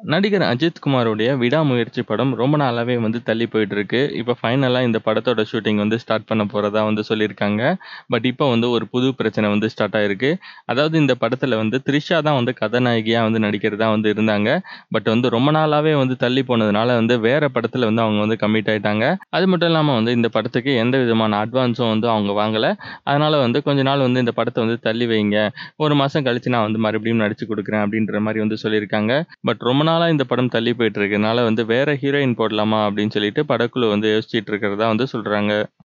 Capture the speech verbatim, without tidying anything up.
நடிகர் அஜித் குமாருடைய விடாமுயற்சி படம் ரொம்ப நாளாவே வந்து தள்ளி போயிட்டு இருக்கு. இப்ப ஃபைனலா இந்த படத்தோட ஷூட்டிங் வந்து ஸ்டார்ட் பண்ண போறதா வந்து சொல்லியிருக்காங்க. பட் இப்ப வந்து ஒரு புது பிரச்சனை வந்து ஸ்டார்ட் ஆயிருக்கு. அதாவது இந்த படத்துல வந்து த்ரிஷா தான் வந்து கதாநாயகியா வந்து நடிக்கிறதா வந்து இருந்தாங்க. பட் வந்து ரொம்ப நாளாவே வந்து தள்ளி போனதுனால வந்து வேற படத்துல வந்து அவங்க வந்து கமிட் ஆயிட்டாங்க. அது மட்டும் இல்லாம வந்து இந்த படத்துக்கு எந்த விதமான அட்வான்ஸும் வந்து அவங்க வாங்கல. அதனால வந்து கொஞ்ச நாள் வந்து இந்த படத்த வந்து தள்ளி வைங்க. ஒரு மாசம் கழிச்சு நான் வந்து மறுபடியும் நடிச்சு குடுக்குறேன் அப்படின்ற மாரி வந்து சொல்லியிருக்காங்க. பட் ரொம்ப நாளா இந்த படம் தள்ளி போயிட்டு இருக்கனால வந்து வேற ஹீரோயின் போடலாமா அப்படின்னு சொல்லிட்டு படக்குழு வந்து யோசிச்சுட்டு இருக்கிறதா வந்து சொல்றாங்க.